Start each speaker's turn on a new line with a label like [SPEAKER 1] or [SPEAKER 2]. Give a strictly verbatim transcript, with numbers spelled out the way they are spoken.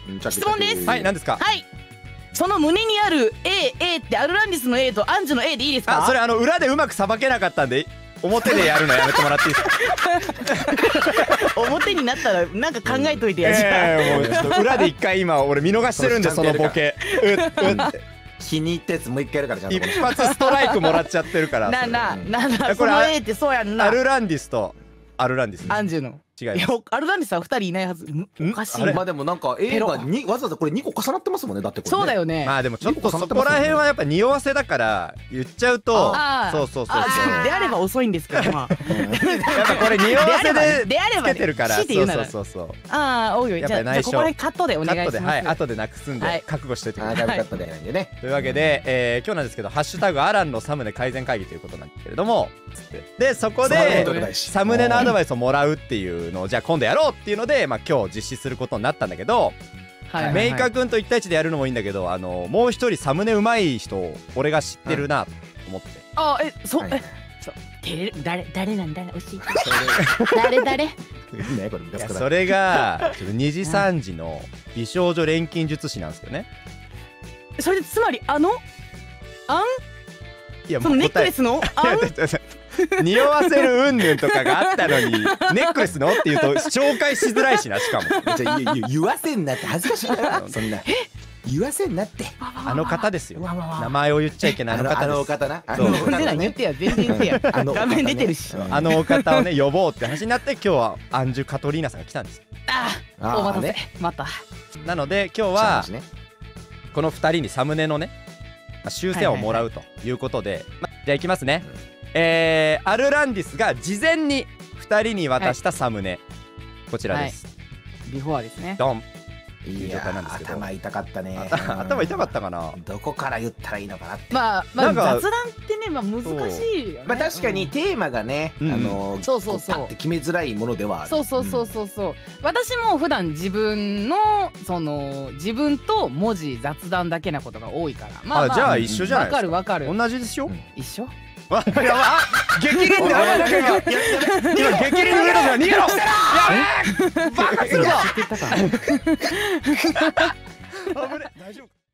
[SPEAKER 1] 質問です。
[SPEAKER 2] はい、何ですか。
[SPEAKER 1] はい。その胸にある A、A ってアルランディスの A とアンジュの A でいいですか？
[SPEAKER 2] あ、それあの裏でうまくさばけなかったんで表でやるのやめてもらっていいですか。
[SPEAKER 1] 表になったらなんか考えといてやじゃあ。
[SPEAKER 2] ええ、もうちょっと裏で一回今俺見逃してるんでそのボケ。うっうって
[SPEAKER 3] 気に入ったやつもう一回やるからちゃんと。
[SPEAKER 2] 一発ストライクもらっちゃってるから。
[SPEAKER 1] なあなあなあなあ、
[SPEAKER 2] これ
[SPEAKER 1] その A ってそうやんな。
[SPEAKER 2] アルランディスとアルランディス。
[SPEAKER 1] アンジュの。
[SPEAKER 2] 違います。
[SPEAKER 1] いやアルランディスはふたりいないはず。おかしいな。
[SPEAKER 3] まあでもなんか A がにわざわざこれにこ重なってますもんね。だってこれね。
[SPEAKER 1] そうだよね。
[SPEAKER 2] まあでもちょっとそこら辺はやっぱ匂わせだから言っちゃうと、
[SPEAKER 1] あー
[SPEAKER 2] そうそうそうそう。
[SPEAKER 1] あであれば遅いんですけど、まあ。
[SPEAKER 2] やっぱこれ匂わせで
[SPEAKER 1] であれば
[SPEAKER 2] つけてるから。
[SPEAKER 1] 強いて言うなら
[SPEAKER 2] そうそうそうそう。
[SPEAKER 1] ああ、おいおい。じゃあじゃあここら辺カットでお
[SPEAKER 2] カ
[SPEAKER 1] 願いします。
[SPEAKER 2] ットで、はい、後でなくすん
[SPEAKER 1] はい
[SPEAKER 2] で覚悟しといてく
[SPEAKER 3] あ
[SPEAKER 2] ださい。
[SPEAKER 3] ーダメだったでなんでね。
[SPEAKER 2] というわけで、えー今日なんですけど「ハッシュタグアランのサムネ改善会議」ということなんですけれども、つってでそこ
[SPEAKER 3] そんな
[SPEAKER 2] で
[SPEAKER 3] ことないし
[SPEAKER 2] サムネのアドバイスをもらうっていうのをじゃあ今度やろうっていうので、まあ、今日実施することになったんだけど、
[SPEAKER 1] はいはいはい。
[SPEAKER 2] メイカ君といち対いちでやるのもいいんだけど、あのもう一人サムネうまい人俺が知ってるなと思って、
[SPEAKER 1] あ、え、そ、
[SPEAKER 3] はい
[SPEAKER 1] え、そう、てれ、誰、誰なんだ、教えて。誰、誰。
[SPEAKER 3] ねこれ
[SPEAKER 2] いや
[SPEAKER 3] 昔から。
[SPEAKER 2] それがちょっとにじさんじの美少女錬金術師なんですよね。
[SPEAKER 1] それで、つまり、あの。あん、
[SPEAKER 2] いや
[SPEAKER 1] そのネックレスの、あん。
[SPEAKER 2] 匂わせるうんぬんとかがあったのにネックレスのって言うと紹介しづらいしな、しかも
[SPEAKER 3] じゃあ言言言わせんなって恥ずかしいなそんな。言わせんなって。
[SPEAKER 2] あの方ですよ。
[SPEAKER 1] わわわ
[SPEAKER 2] 名前を言っちゃいけないあの
[SPEAKER 3] あのあの
[SPEAKER 2] 方です。
[SPEAKER 3] お方な。あ
[SPEAKER 2] そう
[SPEAKER 3] のお
[SPEAKER 1] これで
[SPEAKER 3] 方ね。
[SPEAKER 1] な言ってや、全然言ってや。
[SPEAKER 3] あのお方ね
[SPEAKER 1] 画面出てるし。
[SPEAKER 3] うん
[SPEAKER 2] あのお方をね呼ぼうって話になって今日はアンジュ・カトリーナさんが来たんです。
[SPEAKER 1] ああ、
[SPEAKER 3] あー
[SPEAKER 1] お待たせ
[SPEAKER 3] ね。
[SPEAKER 1] また。
[SPEAKER 2] なので今日
[SPEAKER 3] は
[SPEAKER 2] はこのふたりにサムネのね、まあ修正をもらうということで、まあじゃあいきますね。えーアルランディスが事前にふたりに渡したサムネ、こちらです。
[SPEAKER 1] ビフォアですね。
[SPEAKER 2] ドン。
[SPEAKER 3] いや
[SPEAKER 2] 状態なんですけど
[SPEAKER 3] 頭痛かったね。
[SPEAKER 2] 頭頭痛かったかな。
[SPEAKER 3] どこから言ったらいいのかなって。
[SPEAKER 1] まあ、まあ、
[SPEAKER 2] なんか
[SPEAKER 1] 雑談ってね、まあ、難しいよね。
[SPEAKER 3] まあ確かに
[SPEAKER 1] うん
[SPEAKER 3] テーマがね、あ
[SPEAKER 2] うん
[SPEAKER 3] の
[SPEAKER 1] そうそうそう
[SPEAKER 3] こパッて決めづらいものではある。
[SPEAKER 1] そうそうそうそうそう。私も普段自分のその自分と文字雑談だけなことが多いから。まあ、ま
[SPEAKER 2] あ、じゃあ一緒じゃない
[SPEAKER 1] わ
[SPEAKER 2] ですか。
[SPEAKER 1] かるわかる。
[SPEAKER 2] 同じでしょ。
[SPEAKER 1] 一緒？
[SPEAKER 2] わやばい、あ激鱗で今今激鱗逃げろじゃ逃げろ。やべえバカするぞ。
[SPEAKER 1] 知ってたか。
[SPEAKER 2] 危ね大丈夫か。